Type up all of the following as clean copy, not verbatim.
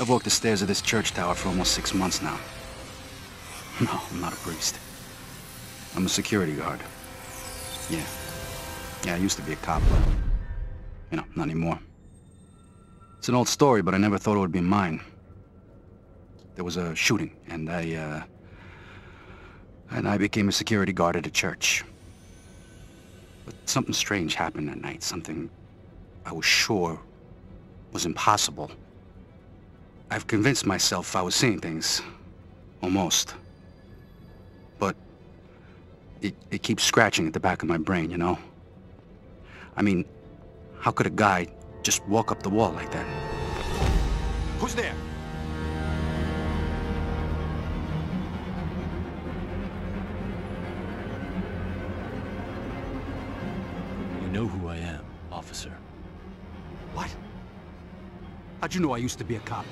I've walked the stairs of this church tower for almost 6 months now. No, I'm not a priest. I'm a security guard. Yeah. Yeah, I used to be a cop, but, you know, not anymore. It's an old story, but I never thought it would be mine. There was a shooting, and I became a security guard at a church. But something strange happened that night, something I was sure was impossible. I've convinced myself I was seeing things. Almost. But it keeps scratching at the back of my brain, you know? I mean, how could a guy just walk up the wall like that? Who's there? You know who I am, officer. What? How'd you know I used to be a cop?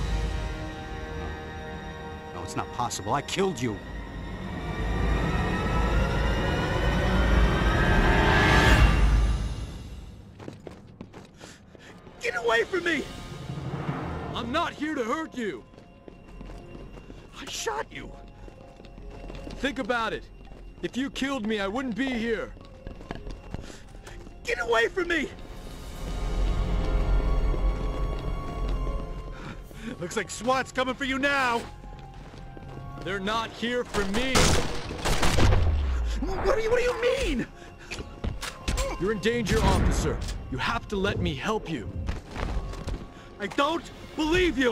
No, it's not possible. I killed you. Get away from me! I'm not here to hurt you! I shot you! Think about it. If you killed me, I wouldn't be here. Get away from me! Looks like SWAT's coming for you now! They're not here for me! What do you mean? You're in danger, officer. You have to let me help you. I don't believe you!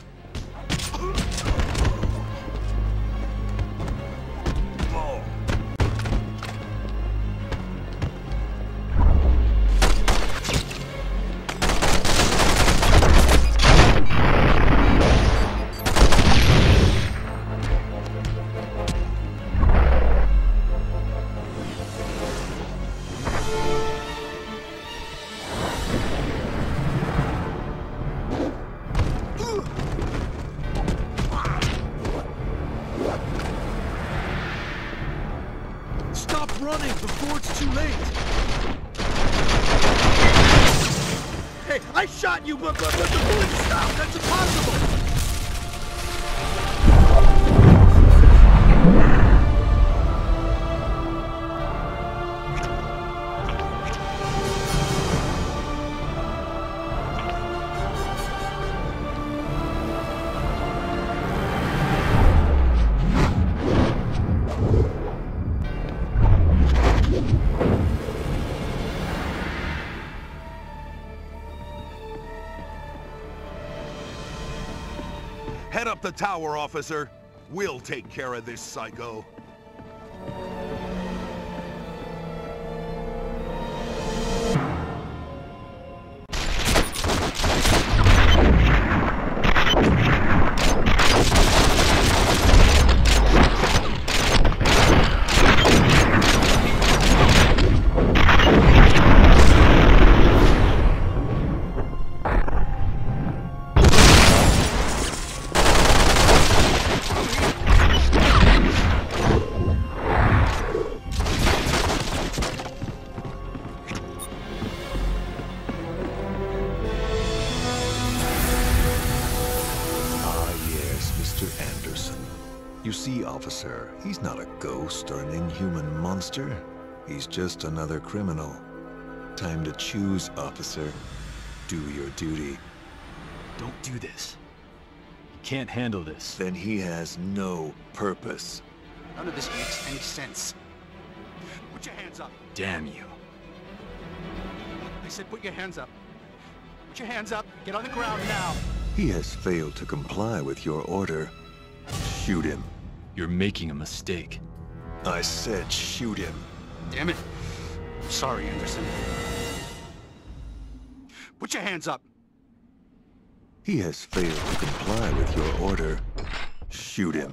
Stop running before it's too late! Hey, I shot you, but the bullet stopped! That's impossible! Head up the tower, officer. We'll take care of this psycho. You see, officer, he's not a ghost or an inhuman monster. He's just another criminal. Time to choose, officer. Do your duty. Don't do this. You can't handle this. Then he has no purpose. None of this makes any sense. Put your hands up. Damn you. I said put your hands up. Put your hands up. Get on the ground now. He has failed to comply with your order. Shoot him. You're making a mistake. I said shoot him. Damn it. I'm sorry, Anderson. Put your hands up. He has failed to comply with your order. Shoot him.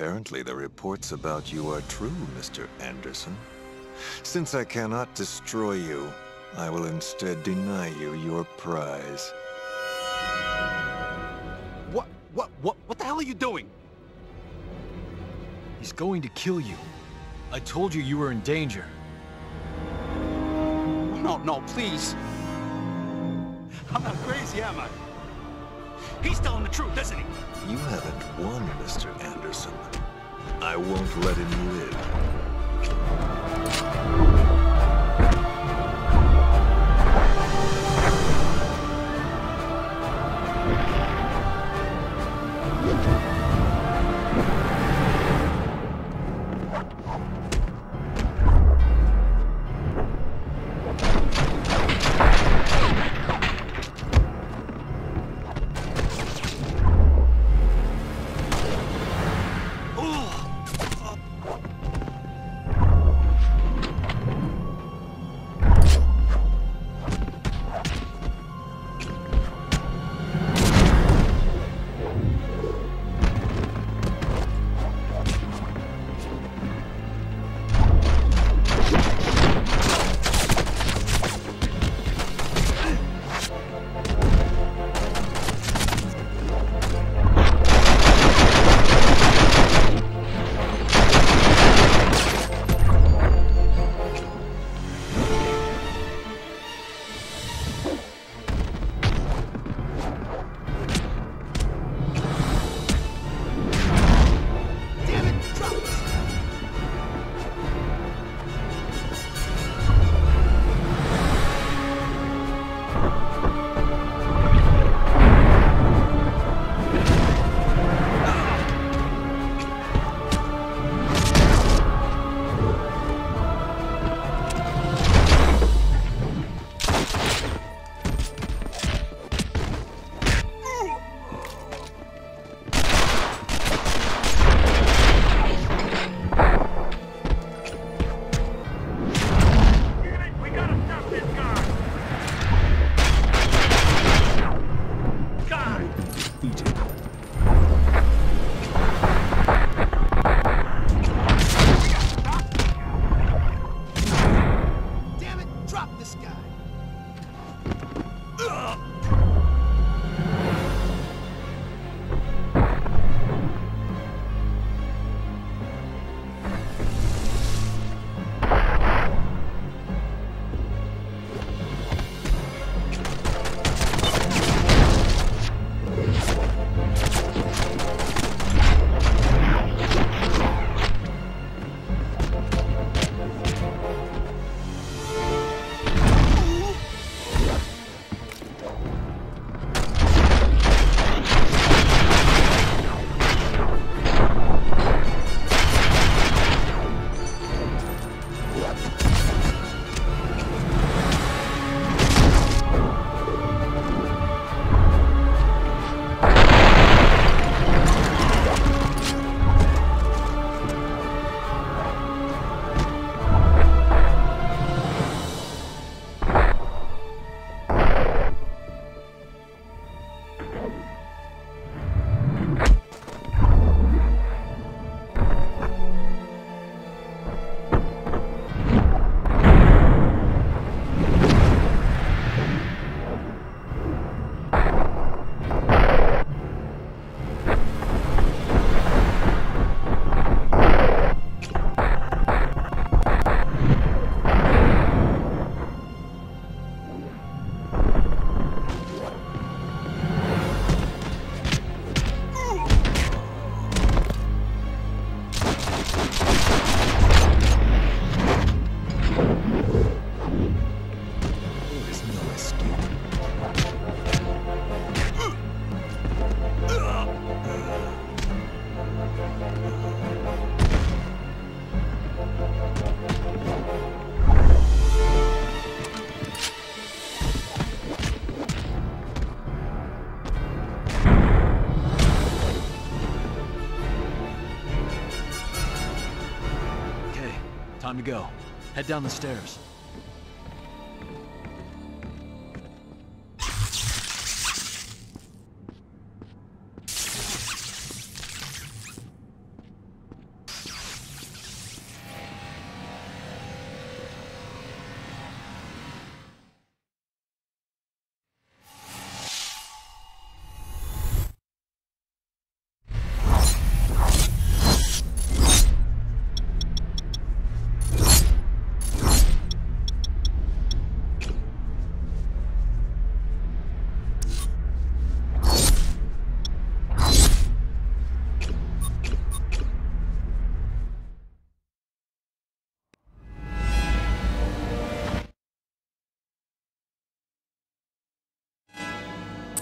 Apparently the reports about you are true, Mr. Anderson. Since I cannot destroy you, I will instead deny you your prize. What the hell are you doing? He's going to kill you. I told you you were in danger. No, please. I'm not crazy, am I? He's telling the truth, isn't he? You haven't won, Mr. Anderson. I won't let him live. Time to go. Head down the stairs.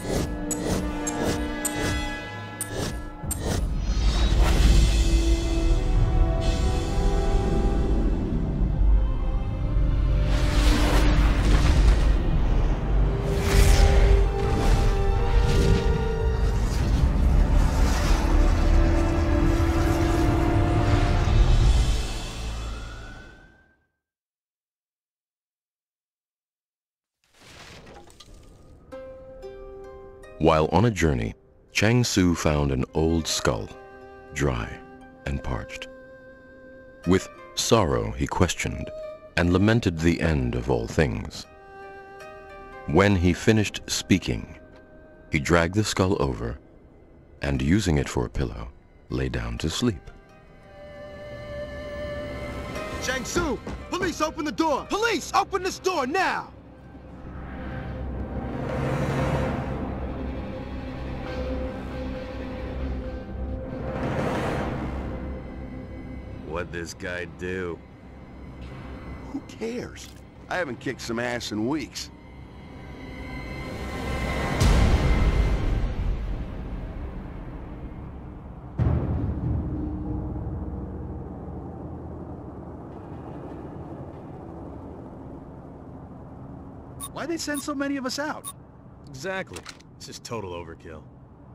While on a journey, Chang Su found an old skull, dry and parched. With sorrow he questioned and lamented the end of all things. When he finished speaking, he dragged the skull over and, using it for a pillow, lay down to sleep. Chang Su! Police, open the door! Police, open this door now! What'd this guy do? Who cares? I haven't kicked some ass in weeks. Why'd they send so many of us out? Exactly. This is total overkill.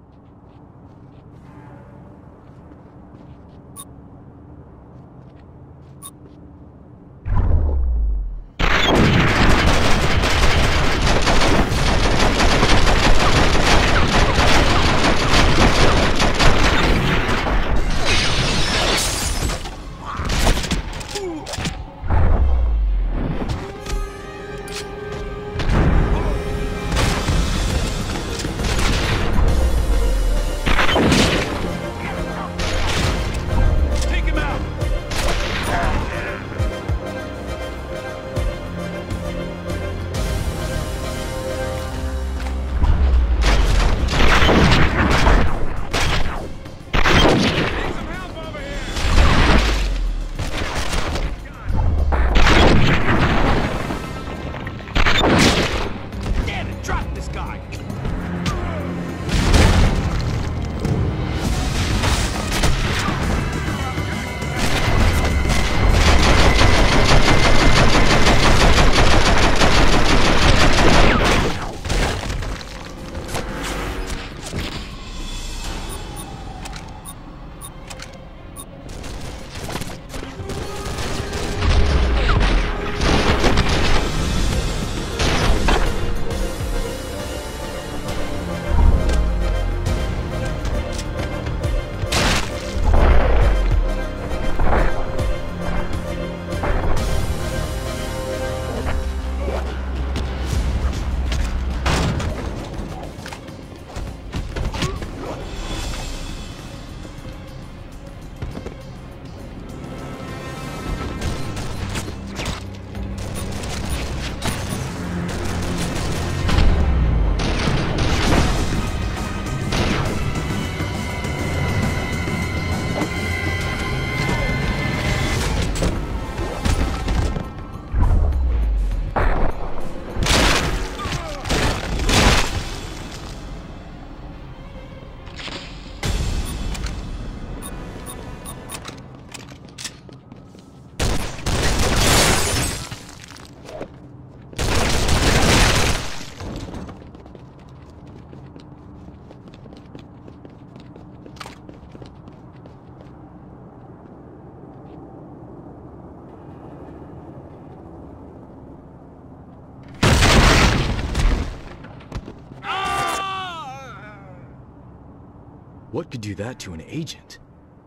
What could do that to an agent?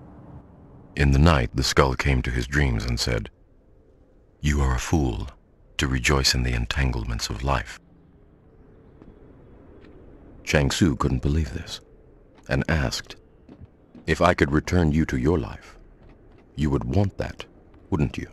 In the night, the skull came to his dreams and said, "You are a fool to rejoice in the entanglements of life." Chang Su couldn't believe this, and asked, "If I could return you to your life, you would want that, wouldn't you?"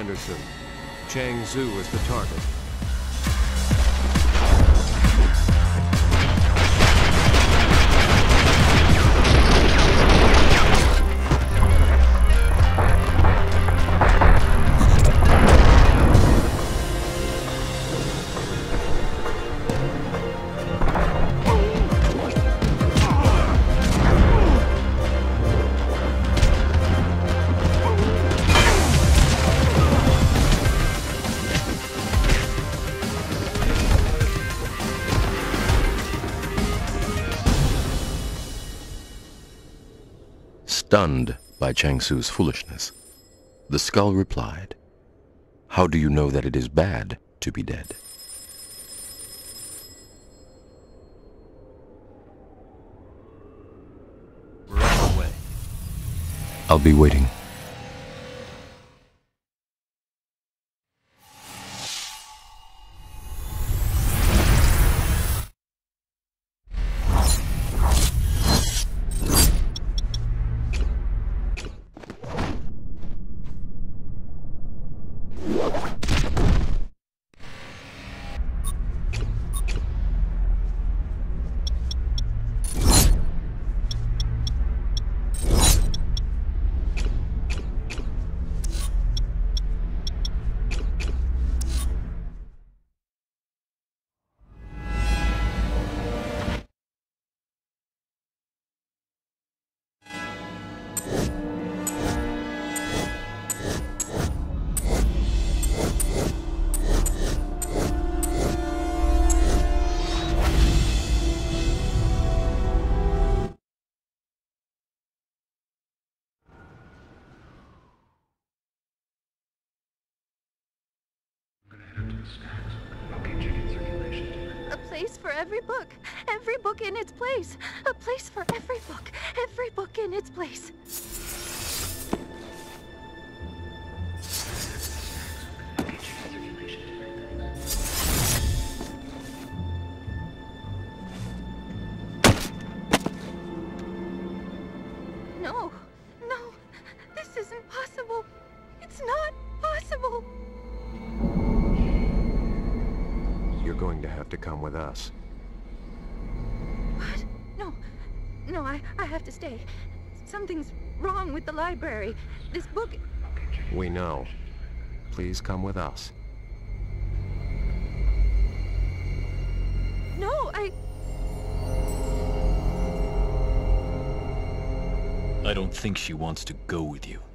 Anderson. Chang Zhu is the target. Stunned by Chang Su's foolishness, the skull replied, "How do you know that it is bad to be dead?" We're on our way. I'll be waiting. A place for every book in its place. A place for every book in its place. No, this isn't possible. It's not possible. You're going to have to come with us. What? No, I have to stay. Something's wrong with the library. This book... We know. Please come with us. No, I don't think she wants to go with you.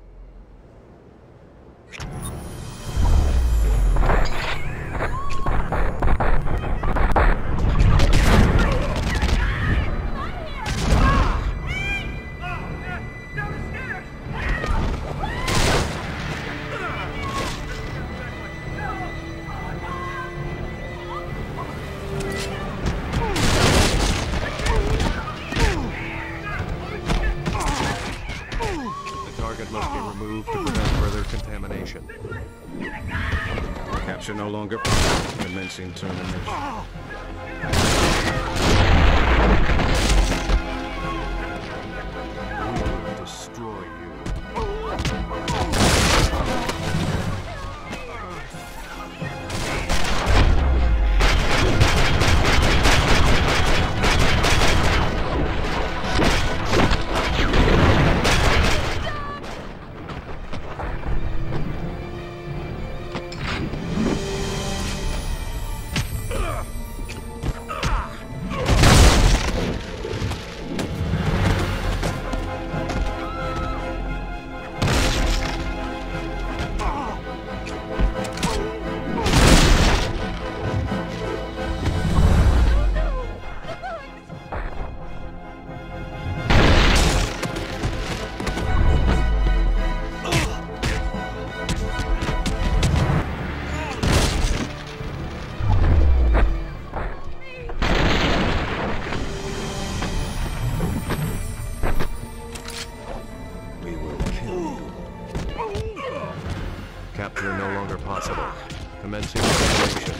Must be removed to prevent further contamination. Capture no longer commencing termination. We will destroy you. Capture no longer possible. Commencing operation.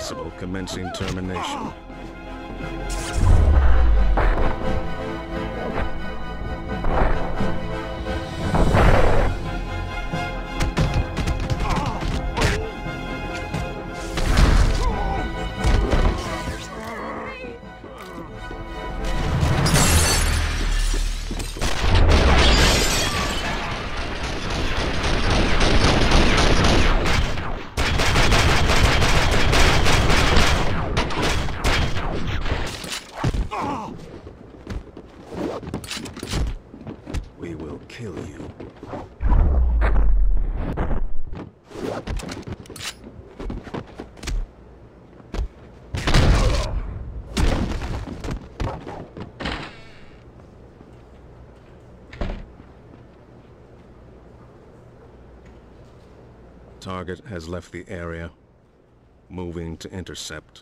Possible commencing termination. We will kill you. Target has left the area. Moving to intercept.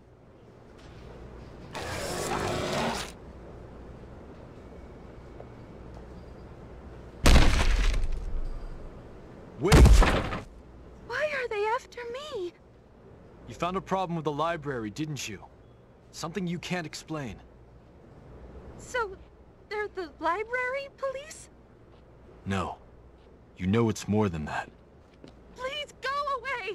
Wait! Why are they after me? You found a problem with the library, didn't you? Something you can't explain. So, they're the library police? No. You know it's more than that. Please go away!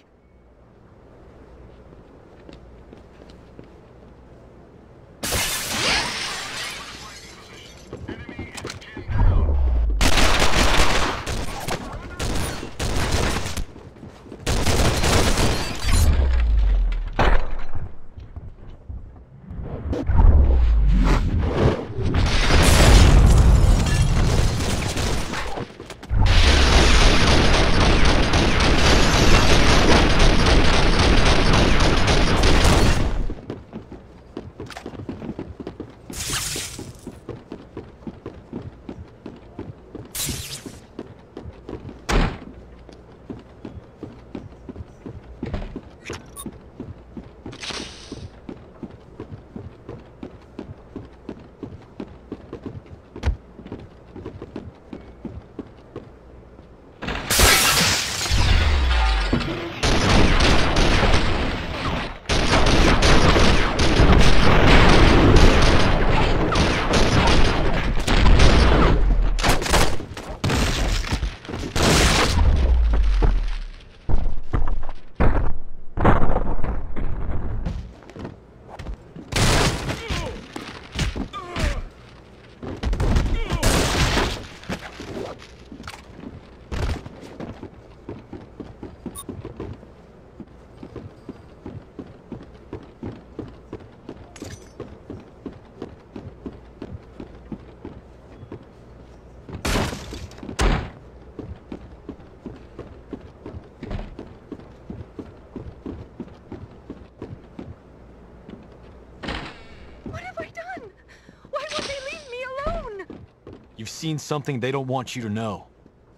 You've seen something they don't want you to know.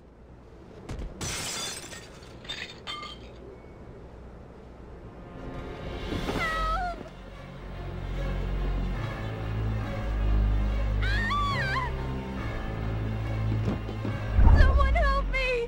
Someone help me!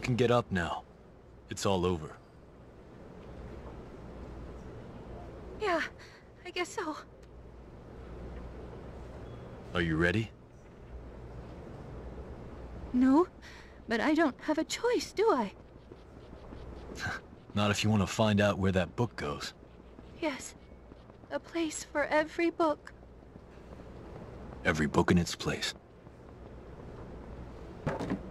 can get up now. It's all over. Yeah, I guess so. Are you ready? No, but I don't have a choice, do I? Not if you want to find out where that book goes. Yes, a place for every book. Every book in its place.